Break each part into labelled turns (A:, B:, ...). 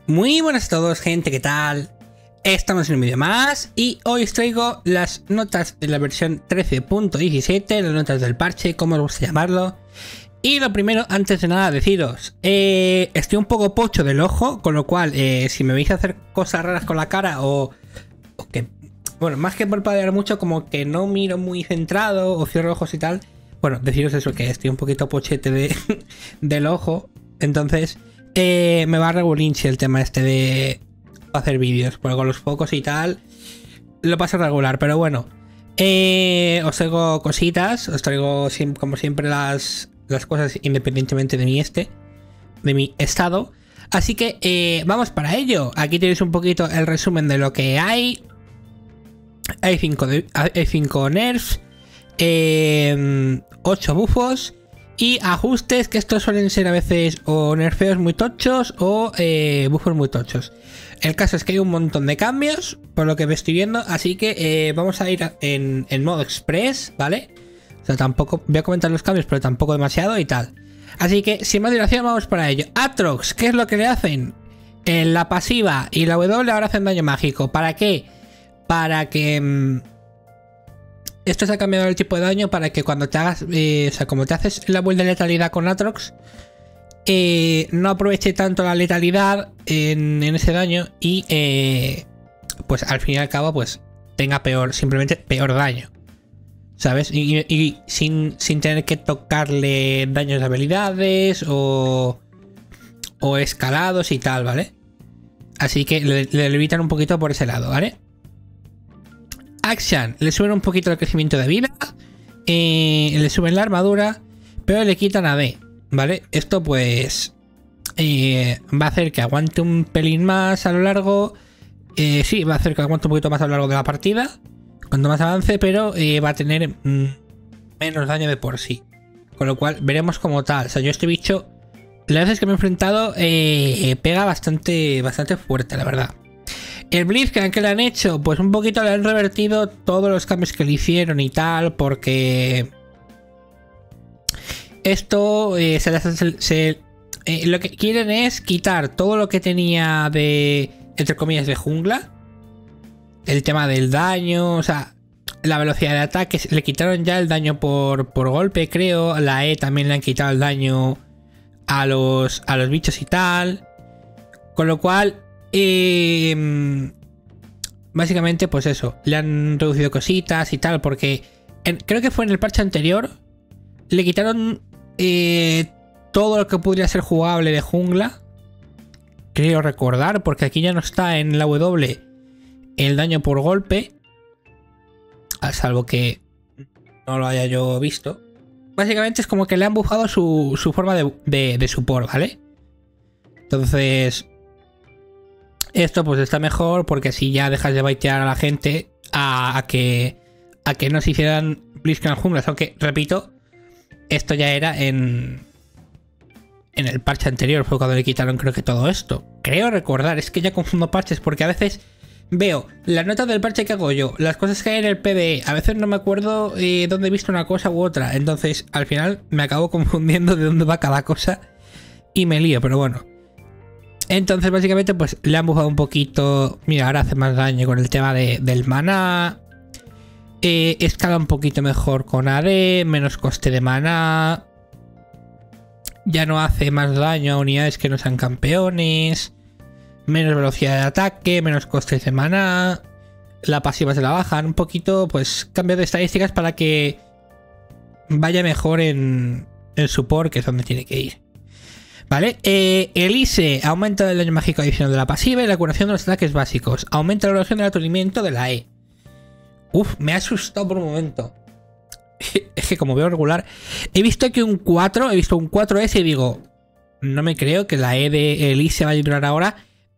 A: Muy buenas a todos, gente, ¿qué tal? Estamos en un vídeo más y hoy os traigo las notas de la versión 13.17, las notas del parche, como os gusta llamarlo. Y lo primero, antes de nada, deciros, estoy un poco pocho del ojo, con lo cual, si me veis hacer cosas raras con la cara o que, bueno, más que parpadear mucho, como que no miro muy centrado o cierro ojos y tal, bueno, deciros eso, que estoy un poquito pochete del ojo, entonces me va a regulinche el tema este de hacer vídeos, porque con los focos y tal lo paso regular, pero bueno, os traigo cositas, os traigo como siempre las cosas independientemente de mi estado. Así que vamos para ello. Aquí tenéis un poquito el resumen de lo que hay. Hay 5 nerfs, 8 buffos y ajustes, que estos suelen ser a veces o nerfeos muy tochos o buffos muy tochos. El caso es que hay un montón de cambios, por lo que me estoy viendo, así que vamos a ir en modo express, ¿vale? O sea, tampoco voy a comentar los cambios, pero tampoco demasiado y tal. Así que, sin más dilación, vamos para ello. Aatrox, ¿qué es lo que le hacen? En la pasiva y la W ahora hacen daño mágico. ¿Para qué? Para que... esto se ha cambiado el tipo de daño para que cuando te hagas... o sea, como te haces la build de letalidad con Aatrox, no aproveche tanto la letalidad en ese daño y pues al fin y al cabo pues tenga simplemente peor daño, ¿sabes? Y sin tener que tocarle daños de habilidades o escalados y tal, ¿vale? Así que le evitan un poquito por ese lado, ¿vale? Akshan, le suben un poquito el crecimiento de vida, le suben la armadura, pero le quitan AD, ¿vale? Esto pues va a hacer que aguante un pelín más a lo largo. Sí, va a hacer que aguante un poquito más a lo largo de la partida, cuanto más avance, pero va a tener menos daño de por sí. Con lo cual veremos como tal. O sea, yo este bicho, las veces que me he enfrentado, pega bastante fuerte, la verdad. El Blitzcrank que le han hecho, pues un poquito le han revertido todos los cambios que le hicieron y tal, porque esto lo que quieren es quitar todo lo que tenía de, entre comillas, de jungla. El tema del daño, o sea, la velocidad de ataque, le quitaron ya el daño por golpe, creo. La E también le han quitado el daño a los bichos y tal. Con lo cual, básicamente, pues eso, le han reducido cositas y tal, porque creo que fue en el parche anterior, le quitaron todo lo que podría ser jugable de jungla, creo recordar, porque aquí ya no está en la W el daño por golpe, a salvo que no lo haya yo visto. Básicamente es como que le han bufado su forma de support, ¿vale? Entonces esto pues está mejor, porque así ya dejas de baitear a la gente a que no se hicieran Blitzcrank junglas. Aunque, repito, esto ya era en el parche anterior, fue cuando le quitaron creo que todo esto. Creo recordar, es que ya confundo parches porque a veces veo las notas del parche que hago yo, las cosas que hay en el PvE, a veces no me acuerdo dónde he visto una cosa u otra. Entonces al final me acabo confundiendo de dónde va cada cosa y me lío, pero bueno. Entonces básicamente pues le han bufado un poquito. Mira, ahora hace más daño con el tema del maná. Escala un poquito mejor con AD, menos coste de maná. Ya no hace más daño a unidades que no sean campeones. Menos velocidad de ataque, menos costes de maná. La pasiva se la bajan un poquito, pues cambio de estadísticas para que vaya mejor en el support, que es donde tiene que ir. Vale, Elise aumenta el daño mágico adicional de la pasiva y la curación de los ataques básicos. Aumenta la duración del aturdimiento de la E. Uf, me ha asustado por un momento. Es que como veo regular, he visto aquí un 4, he visto un 4S y digo, no me creo que la E de Elise vaya a durar ahora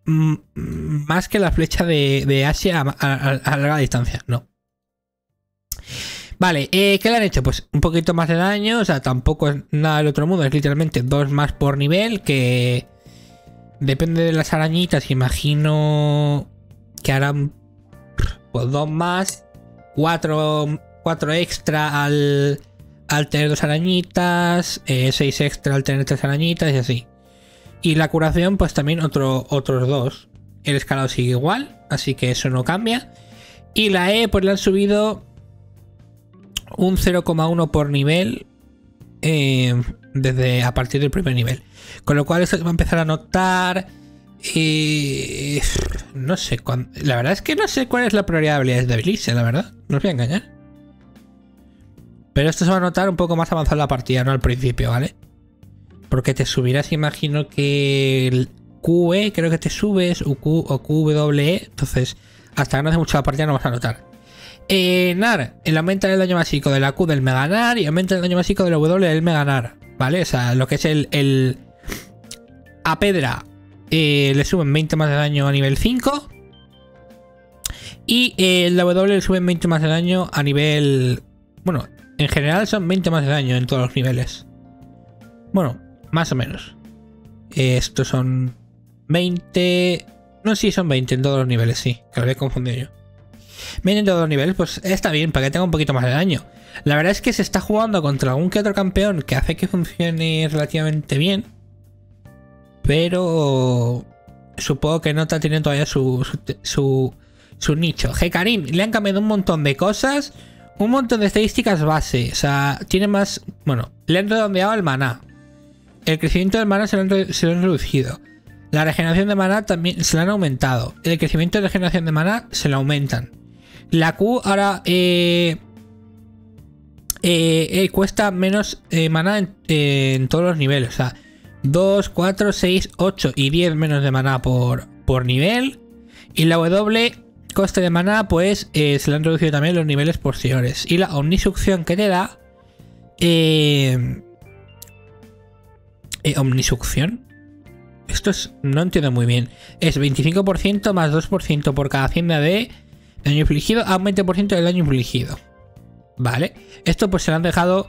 A: más que la flecha de Asia a larga distancia. No. Vale, ¿qué le han hecho? Pues un poquito más de daño, o sea, tampoco es nada del otro mundo, es literalmente 2 más por nivel, que depende de las arañitas, imagino que harán pues 2 más, 4 extra al tener 2 arañitas, 6 extra al tener 3 arañitas y así. Y la curación, pues también otros 2. El escalado sigue igual, así que eso no cambia. Y la E, pues le han subido un 0,1 por nivel desde a partir del primer nivel. Con lo cual esto se va a empezar a notar. No sé cuándo. La verdad es que no sé cuál es la prioridad de habilidades de Blitz, la verdad. No os voy a engañar. Pero esto se va a notar un poco más avanzado en la partida, no al principio, ¿vale? Porque te subirás, imagino que el QE, creo que te subes, o QWE. Entonces, hasta que no hace mucho la partida no vas a notar. NAR, el aumenta el daño básico de la Q del Mega NAR y aumenta el daño básico de la W del Mega NAR, ¿vale? O sea, lo que es el a Pedra le suben 20 más de daño a nivel 5. Y la W le suben 20 más de daño a nivel... Bueno, en general son 20 más de daño en todos los niveles. Bueno, más o menos. Estos son 20... No, sí, son 20 en todos los niveles, sí. Que lo había confundido yo. 20 en todos los niveles, pues está bien, para que tenga un poquito más de daño. La verdad es que se está jugando contra algún que otro campeón que hace que funcione relativamente bien. Pero... supongo que no está teniendo todavía su nicho. Hecarim, le han cambiado un montón de cosas. Un montón de estadísticas base. O sea, tiene más... Bueno, le han redondeado el maná. El crecimiento del maná se lo han reducido. La regeneración de maná también se la han aumentado. El crecimiento de regeneración de maná se lo aumentan. La Q ahora cuesta menos maná en todos los niveles. O sea, 2, 4, 6, 8 y 10 menos de maná por nivel. Y la W, coste de maná, pues se le han reducido también los niveles posteriores. Y la omnisucción que te da... ¿Omnisucción? Esto es... no entiendo muy bien. Es 25% más 2% por cada 100 de AD, daño infligido, a un 20% del daño infligido. Vale. Esto pues se lo han dejado...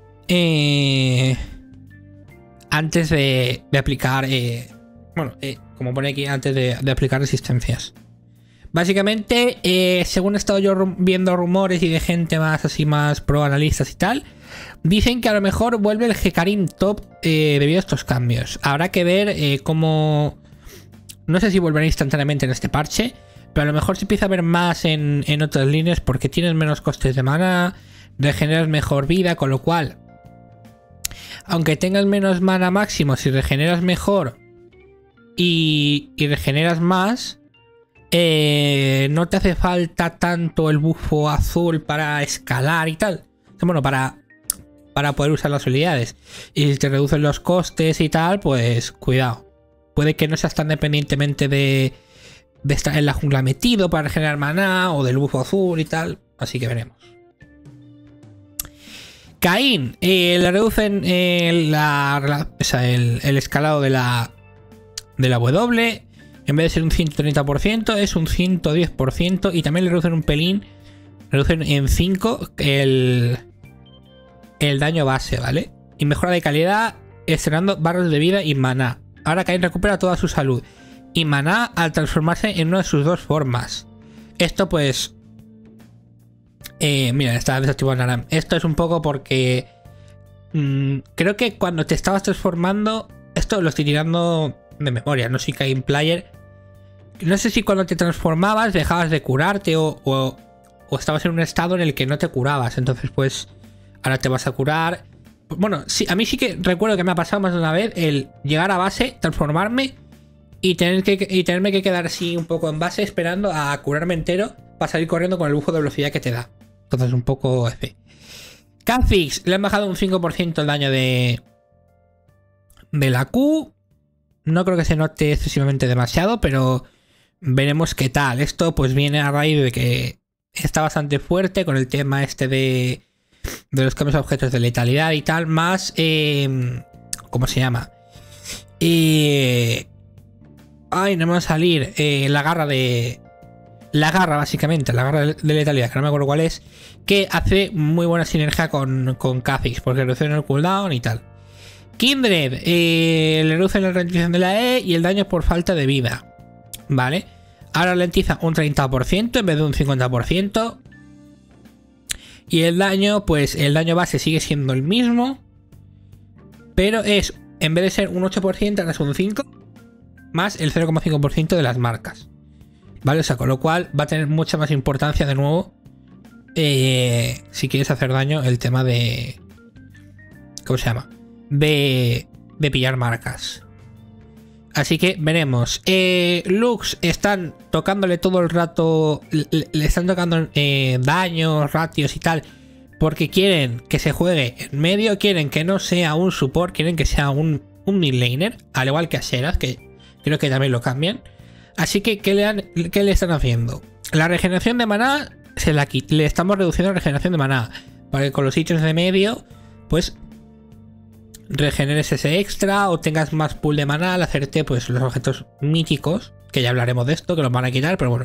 A: antes de aplicar... bueno, como pone aquí, antes de aplicar resistencias. Básicamente, según he estado yo viendo rumores y de gente más así, más pro analistas y tal, dicen que a lo mejor vuelve el Hecarim top debido a estos cambios. Habrá que ver cómo... No sé si volverá instantáneamente en este parche, pero a lo mejor se empieza a ver más en otras líneas porque tienes menos costes de mana, regeneras mejor vida, con lo cual, aunque tengas menos mana máximo, si regeneras mejor y regeneras más... no te hace falta tanto el bufo azul para escalar y tal. Bueno, para poder usar las habilidades. Y si te reducen los costes y tal, pues cuidado. Puede que no seas tan dependientemente de estar en la jungla metido para regenerar maná o del bufo azul y tal. Así que veremos. Caín, le reducen el escalado de la W. En vez de ser un 130%, es un 110%. Y también le reducen un pelín. Reducen en 5 el daño base, ¿vale? Y mejora de calidad estrenando barras de vida y maná. Ahora Caín recupera toda su salud y maná al transformarse en una de sus 2 formas. Esto pues... mira, está desactivado Naram. Esto es un poco porque... creo que cuando te estabas transformando... Esto lo estoy tirando... de memoria, no soy Caín Player. No sé si cuando te transformabas dejabas de curarte o estabas en un estado en el que no te curabas. Entonces pues ahora te vas a curar. Bueno, sí, a mí sí que recuerdo que me ha pasado más de una vez el llegar a base, transformarme y tenerme que quedar así un poco en base esperando a curarme entero para salir corriendo con el bufo de velocidad que te da. Entonces un poco F. Kha'Zix, le han bajado un 5% el daño de la Q. No creo que se note excesivamente demasiado, pero veremos qué tal. Esto pues viene a raíz de que está bastante fuerte con el tema este de los cambios a objetos de letalidad y tal, más... ¿cómo se llama? Ay, no me va a salir. La garra, básicamente, la garra de letalidad, que no me acuerdo cuál es, que hace muy buena sinergia con Kha'Zix, porque reduce el cooldown y tal. Kindred, le reduce la ralentización de la E y el daño por falta de vida. Vale. Ahora ralentiza un 30% en vez de un 50%. Y el daño, pues el daño base sigue siendo el mismo. Pero es en vez de ser un 8%, ahora es un 5%, más el 0,5% de las marcas. ¿Vale? O sea, con lo cual va a tener mucha más importancia de nuevo si quieres hacer daño el tema de... ¿Cómo se llama? De pillar marcas. Así que veremos. Lux están tocándole todo el rato. Le están tocando daños, ratios y tal. Porque quieren que se juegue en medio. Quieren que no sea un support. Quieren que sea un mid laner. Al igual que a Xerath, que creo que también lo cambian. Así que, ¿qué le están haciendo? La regeneración de maná le estamos reduciendo la regeneración de maná. Para que con los ítems de medio, pues regeneres ese extra o tengas más pool de maná al hacerte pues los objetos míticos, que ya hablaremos de esto, que los van a quitar, pero bueno.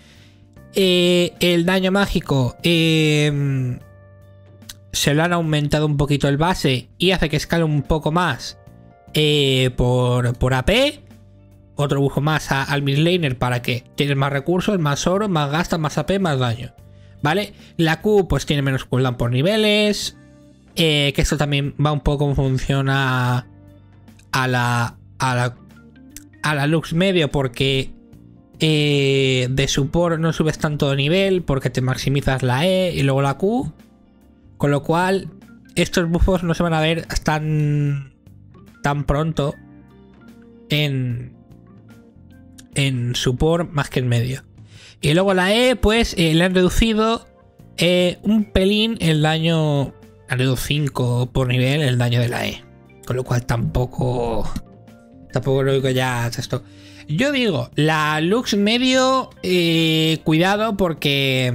A: El daño mágico se lo han aumentado un poquito el base y hace que escale un poco más por AP. Otro bujo más al midlaner para que tienes más recursos, más oro, más gastas, más AP, más daño. ¿Vale? La Q pues tiene menos cooldown por niveles. Que esto también va un poco en función a la Lux medio, porque de support no subes tanto de nivel porque te maximizas la E y luego la Q, con lo cual estos buffos no se van a ver tan pronto en support más que en medio. Y luego la E pues le han reducido un pelín el daño. Han reducido 5 por nivel el daño de la E. Con lo cual tampoco lo digo ya esto. Yo digo, la Lux medio, cuidado porque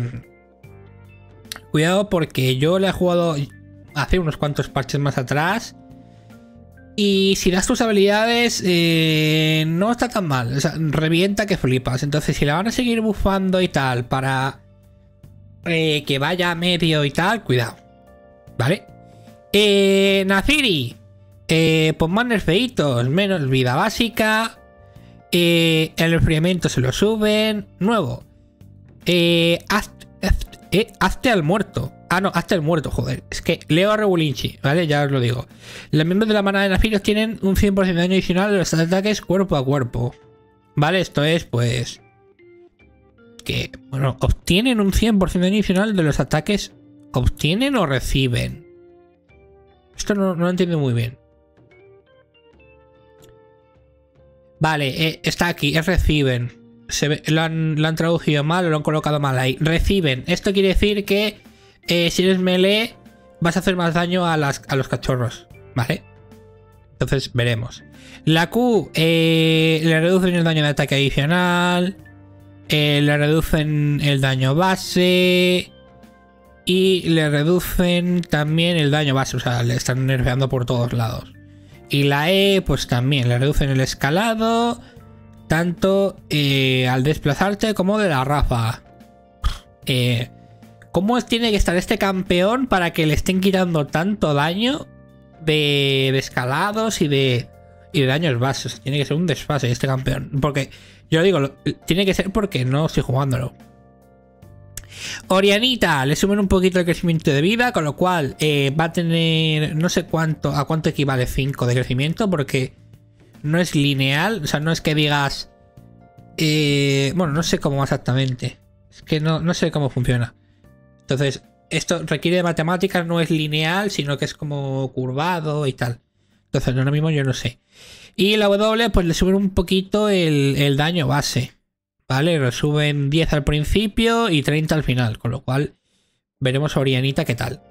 A: yo la he jugado hace unos cuantos parches más atrás. Y si das tus habilidades, no está tan mal. O sea, revienta que flipas. Entonces, si la van a seguir buffando y tal para que vaya a medio y tal, cuidado. ¿Vale? Nathiri. Pues más nerfeitos, menos vida básica. El enfriamiento se lo suben. Nuevo. Hazte al muerto. Ah, no, hazte al muerto, joder. Es que leo a Rebulinchi, ¿vale? Ya os lo digo. Los miembros de la manada de Nathiri tienen un 100% de daño adicional de los ataques cuerpo a cuerpo. ¿Vale? Esto es, pues... que, bueno, obtienen un 100% de daño adicional de los ataques... ¿Obtienen o reciben? Esto no lo entiendo muy bien. Vale, está aquí, es reciben. Lo han traducido mal o lo han colocado mal ahí. Reciben. Esto quiere decir que si eres melee vas a hacer más daño a los cachorros. ¿Vale? Entonces veremos. La Q le reducen el daño de ataque adicional. Le reducen el daño base. Y le reducen también el daño base, o sea, le están nerfeando por todos lados. Y la E, pues también le reducen el escalado, tanto al desplazarte como de la ráfaga. ¿Cómo tiene que estar este campeón para que le estén quitando tanto daño de escalados y de daños bases? Tiene que ser un desfase este campeón. Porque, yo digo, tiene que ser porque no estoy jugándolo. Orianita le suben un poquito el crecimiento de vida, con lo cual va a tener no sé a cuánto equivale 5 de crecimiento, porque no es lineal, o sea, no es que digas bueno, no sé cómo exactamente, es que no sé cómo funciona. Entonces, esto requiere de matemáticas, no es lineal, sino que es como curvado y tal. Entonces, ahora mismo yo no sé. Y la W, pues le suben un poquito el daño base. Vale, lo suben 10 al principio y 30 al final, con lo cual veremos a Orianita qué tal.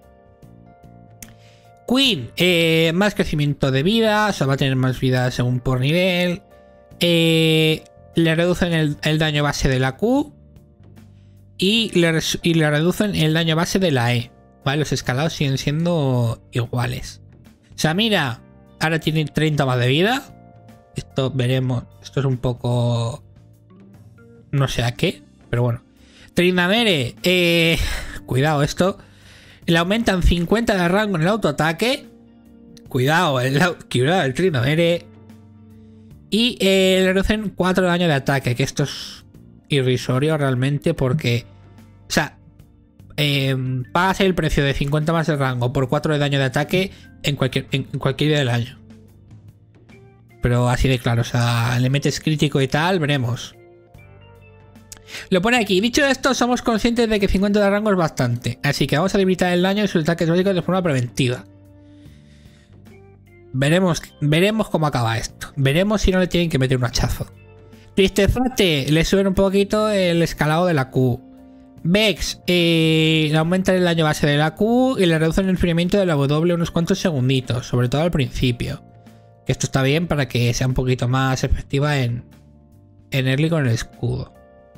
A: Queen, más crecimiento de vida, o sea, va a tener más vida según por nivel. Le reducen el daño base de la Q y le reducen el daño base de la E. Vale, los escalados siguen siendo iguales. Samira ahora tiene 30 más de vida. Esto veremos, esto es un poco... no sé a qué, pero bueno. Tryndamere, cuidado esto. Le aumentan 50 de rango en el autoataque. Cuidado, el Tryndamere. Y le reducen 4 de daño de ataque, que esto es irrisorio realmente porque... o sea, pagas el precio de 50 más de rango por 4 de daño de ataque en cualquier día del año. pero así de claro, o sea, le metes crítico y tal, veremos. Lo pone aquí. Dicho esto, somos conscientes de que 50 de rango es bastante, así que vamos a limitar el daño de sus ataques básicos de forma preventiva. Veremos cómo acaba esto. Veremos si no le tienen que meter un hachazo. Tristezate, le suben un poquito el escalado de la Q. Vex, le aumentan el daño base de la Q y le reducen el enfriamiento de la W unos cuantos segunditos, sobre todo al principio. Esto está bien para que sea un poquito más efectiva en early con el escudo.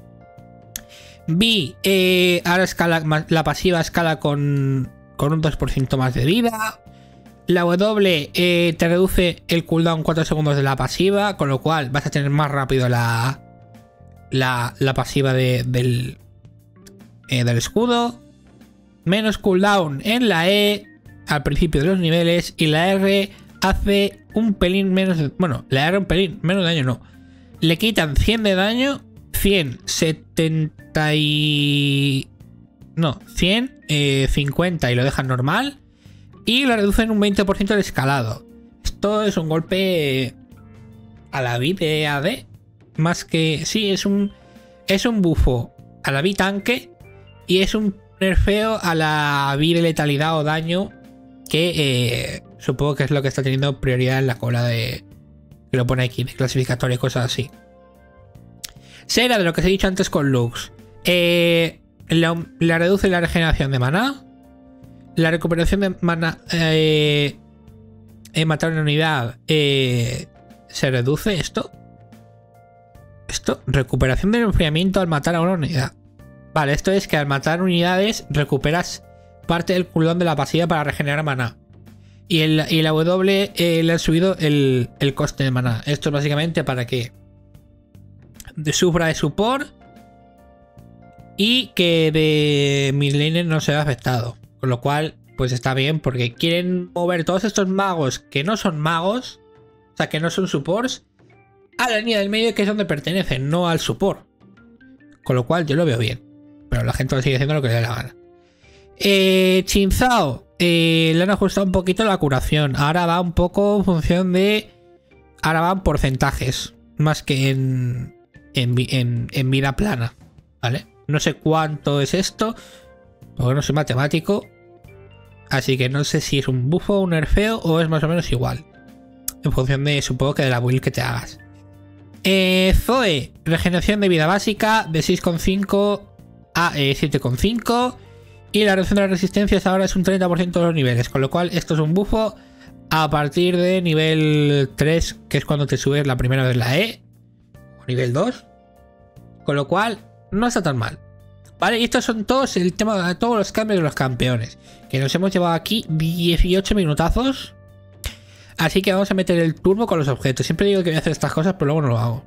A: B, ahora escala, la pasiva escala con un 2% más de vida. La W te reduce el cooldown 4 segundos de la pasiva, con lo cual vas a tener más rápido la pasiva del escudo. Menos cooldown en la E al principio de los niveles, y la R hace un pelín menos de, bueno, la R un pelín menos de daño, no. Le quitan 100 de daño, 150 y... no, 100, 50 y lo dejan normal. Y le reducen un 20% el escalado. Esto es un golpe a la vida de AD. Más que... sí, es un bufo a la vida tanque. Y es un nerfeo a la vida letalidad o daño. Que supongo que es lo que está teniendo prioridad en la cola de... que lo pone aquí, de clasificatoria y cosas así. Será de lo que os he dicho antes con Lux. Le reduce la regeneración de maná. La recuperación de maná matar una unidad se reduce. Esto, recuperación del enfriamiento al matar a una unidad. Vale, esto es que al matar unidades recuperas parte del cooldown de la pasiva para regenerar maná. Y la W le han subido el coste de maná. Esto es básicamente para que sufra de support y que de midlaner no se vea afectado. Con lo cual, pues está bien, porque quieren mover todos estos magos que no son magos, o sea, que no son supports, a la línea del medio, que es donde pertenecen, no al support. Con lo cual yo lo veo bien. Pero la gente sigue haciendo lo que le dé la gana. Chinzao, le han ajustado un poquito la curación. Ahora va un poco en función de... ahora van porcentajes, más que en vida plana, ¿vale? No sé cuánto es esto, porque no soy matemático, así que no sé si es un buffo, un nerfeo o es más o menos igual, en función de, supongo que de la build que te hagas. Zoe, regeneración de vida básica de 6,5 a 7,5, y la reducción de las resistencias ahora es un 30% de los niveles, con lo cual esto es un buffo a partir de nivel 3, que es cuando te subes la primera vez la E, o nivel 2, con lo cual no está tan mal. Vale, y estos son todos el tema de todos los cambios de los campeones, que nos hemos llevado aquí 18 minutazos. Así que vamos a meter el turbo con los objetos. Siempre digo que voy a hacer estas cosas, pero luego no lo hago.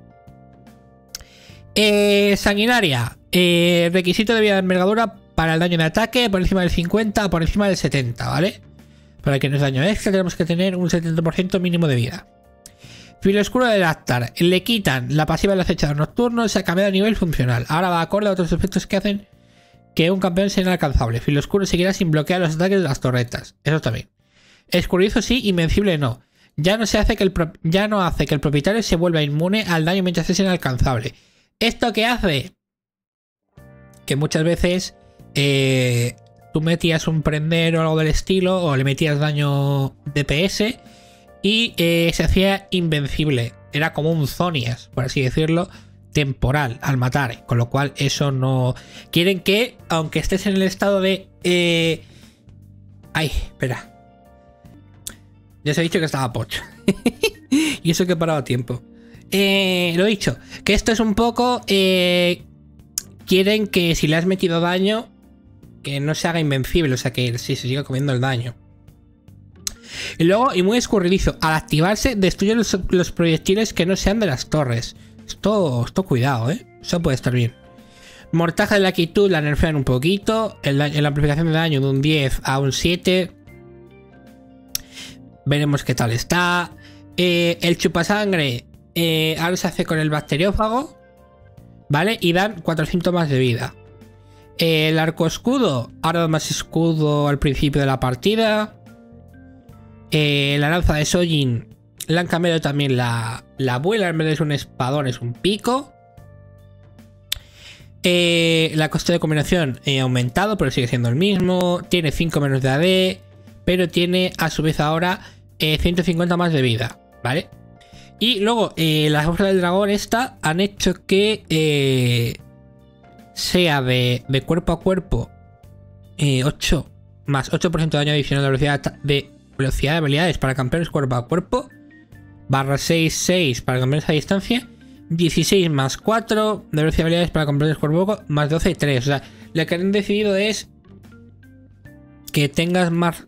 A: Sanguinaria. Requisito de vida de envergadura para el daño de ataque por encima del 50 o por encima del 70, ¿vale? Para que no es daño extra tenemos que tener un 70% mínimo de vida. Filo oscuro del Actar. Le quitan la pasiva del acechador nocturno. Se ha cambiado a nivel funcional. Ahora va acorde a otros efectos que hacen que un campeón sea inalcanzable. Filo oscuro seguirá sin bloquear los ataques de las torretas. Eso también. Escurridizo sí, invencible no. Ya no hace que el propietario se vuelva inmune al daño mientras es inalcanzable. ¿Esto qué hace? Que muchas veces tú metías un prender o algo del estilo, o le metías daño DPS y se hacía invencible. Era como un Zonias, por así decirlo, temporal al matar. Con lo cual eso no... Quieren que, aunque estés en el estado de... Ay, espera. Ya os he dicho que estaba pocho. Y eso que he parado a tiempo. Lo he dicho. Que esto es un poco... quieren que si le has metido daño, que no se haga invencible. O sea, que sí, se siga comiendo el daño. Y luego, y muy escurridizo, al activarse, destruye los proyectiles que no sean de las torres. Esto cuidado, Eso puede estar bien. Mortaja de la quietud la nerfean un poquito. En la amplificación de daño de un 10 a un 7. Veremos qué tal está. El chupasangre ahora se hace con el bacteriófago, ¿vale? Y dan 400 más de vida. El arco escudo, ahora da más escudo al principio de la partida. La lanza de Sojin Le han cambiado también la abuela, en vez de ser un espadón, es un pico. La coste de combinación ha aumentado, pero sigue siendo el mismo. Tiene 5 menos de AD, pero tiene a su vez ahora 150 más de vida, ¿vale? Y luego las hojas del dragón esta han hecho que sea de cuerpo a cuerpo 8 más 8% de daño adicional de velocidad de habilidades para campeones cuerpo a cuerpo, /6 para campeones a distancia, 16 más 4 de velocidad de habilidades para campeones cuerpo a cuerpo, más 12 3. O sea, lo que han decidido es que tengas más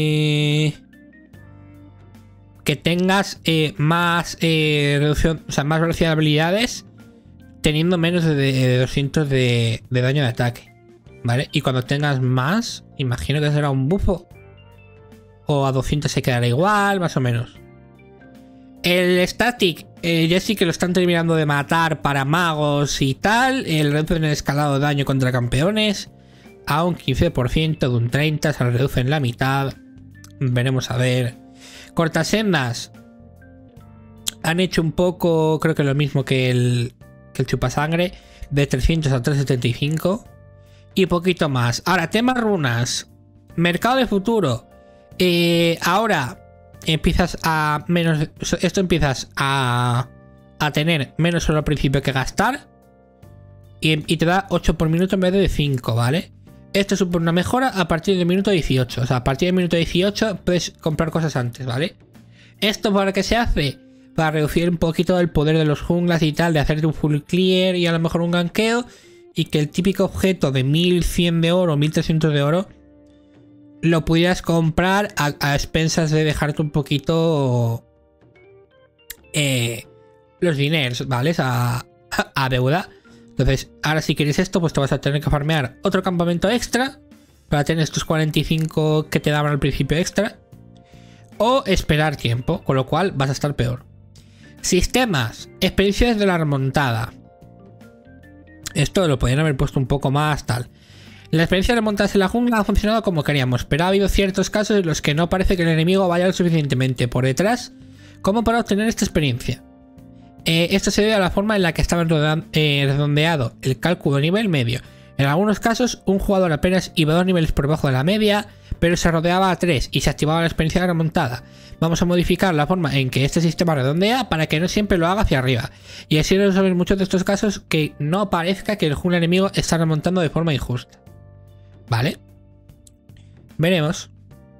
A: más reducción, o sea, más velocidad de habilidades teniendo menos de 200 de daño de ataque, ¿vale? Y cuando tengas más, imagino que será un bufo, o a 200 se quedará igual, más o menos. El static ya sí que lo están terminando de matar para magos y tal. El reduce en el escalado de daño contra campeones a un 15%, de un 30%, se lo reduce en la mitad. Veremos a ver. Cortasendas han hecho un poco, creo que lo mismo que el chupasangre, de 300 a 375 y poquito más. Ahora, tema runas, mercado de futuro. Ahora empiezas a menos, esto empiezas a tener menos solo al principio que gastar y te da 8 por minuto en vez de 5, ¿vale? Esto supone una mejora a partir del minuto 18. O sea, a partir del minuto 18 puedes comprar cosas antes, ¿vale? ¿Esto para qué se hace? Para reducir un poquito el poder de los junglas y tal, de hacerte un full clear y a lo mejor un ganqueo, y que el típico objeto de 1100 de oro, 1300 de oro, lo pudieras comprar a expensas de dejarte un poquito los dineros, ¿vale? A deuda. Entonces, ahora si quieres esto, pues te vas a tener que farmear otro campamento extra para tener estos 45 que te daban al principio extra, o esperar tiempo, con lo cual vas a estar peor. Sistemas, expediciones de la remontada. Esto lo podrían haber puesto un poco más tal. La experiencia de remontadas en la jungla ha funcionado como queríamos, pero ha habido ciertos casos en los que no parece que el enemigo vaya lo suficientemente por detrás como para obtener esta experiencia. Esto se debe a la forma en la que estaba redondeado el cálculo de nivel medio. En algunos casos, un jugador apenas iba 2 niveles por debajo de la media, pero se rodeaba a 3 y se activaba la experiencia de remontada. Vamos a modificar la forma en que este sistema redondea para que no siempre lo haga hacia arriba, y así resolver muchos de estos casos que no parezca que el jungla enemigo está remontando de forma injusta. ¿Vale? Veremos.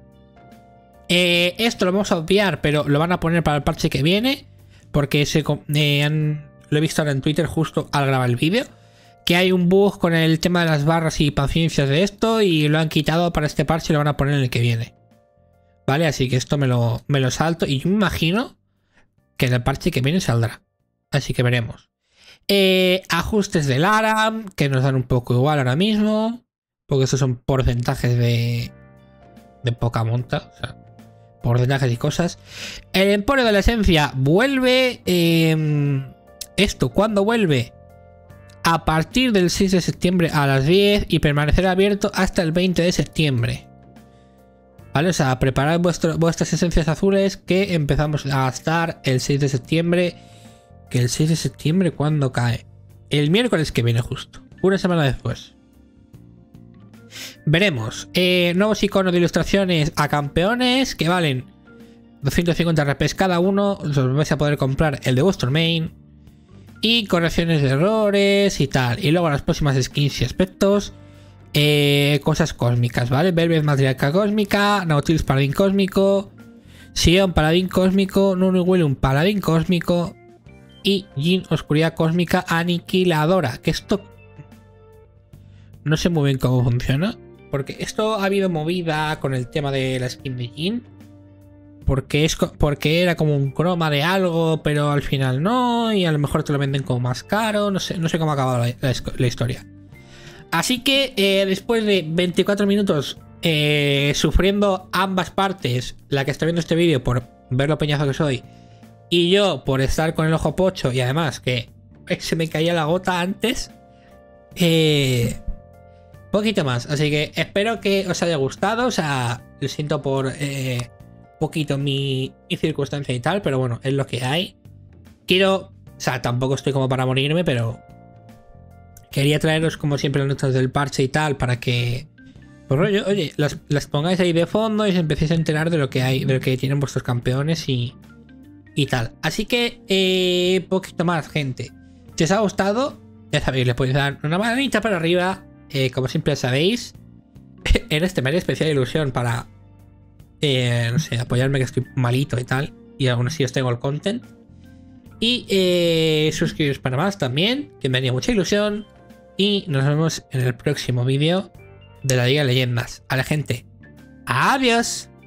A: Esto lo vamos a obviar, pero lo van a poner para el parche que viene, porque lo he visto ahora en Twitter justo al grabar el vídeo, que hay un bug con el tema de las barras y paciencias de esto, y lo han quitado para este parche y lo van a poner en el que viene. Vale, así que esto me lo salto, y yo me imagino que en el parche que viene saldrá. Así que veremos. Ajustes del ARAM, que nos dan un poco igual ahora mismo, porque estos son porcentajes de poca monta, o sea, porcentajes y cosas. El Emporio de la Esencia vuelve. Esto, ¿cuándo vuelve? A partir del 6 de septiembre a las 10 y permanecerá abierto hasta el 20 de septiembre. ¿Vale? O sea, preparad vuestras esencias azules, que empezamos a gastar el 6 de septiembre. Que el 6 de septiembre, ¿cuándo cae? El miércoles que viene justo, una semana después. Veremos. Nuevos iconos de ilustraciones a campeones que valen 250 RPs cada uno. Os vais a poder comprar el de vuestro main. Y correcciones de errores y tal. Y luego las próximas skins y aspectos. Cosas cósmicas, ¿vale? Velvet Matriarca Cósmica, Nautilus Paladín Cósmico, Sion Paladín Cósmico, Nunu Paladín Cósmico y Jin Oscuridad Cósmica Aniquiladora. Que esto no sé muy bien cómo funciona, porque esto ha habido movida con el tema de la skin de Jin, porque era como un croma de algo, pero al final no, y a lo mejor te lo venden como más caro. No sé cómo ha acabado la historia. Así que después de 24 minutos sufriendo ambas partes, la que está viendo este vídeo por ver lo peñazo que soy, y yo por estar con el ojo pocho, y además que se me caía la gota antes, poquito más. Así que espero que os haya gustado. O sea, lo siento por poquito mi circunstancia y tal, pero bueno, es lo que hay. Quiero, o sea, tampoco estoy como para morirme, pero quería traeros como siempre las notas del parche y tal para que, pues oye, las pongáis ahí de fondo y os empecéis a enterar de lo que hay, de lo que tienen vuestros campeones y tal. Así que, poquito más, gente. Si os ha gustado, ya sabéis, le podéis dar una manita para arriba, como siempre sabéis. En este me haría especial ilusión para, no sé, apoyarme que estoy malito y tal, y aún así os tengo el content. Y suscribiros para más también, que me haría mucha ilusión. Y nos vemos en el próximo vídeo de la Liga de Leyendas. A la gente, adiós.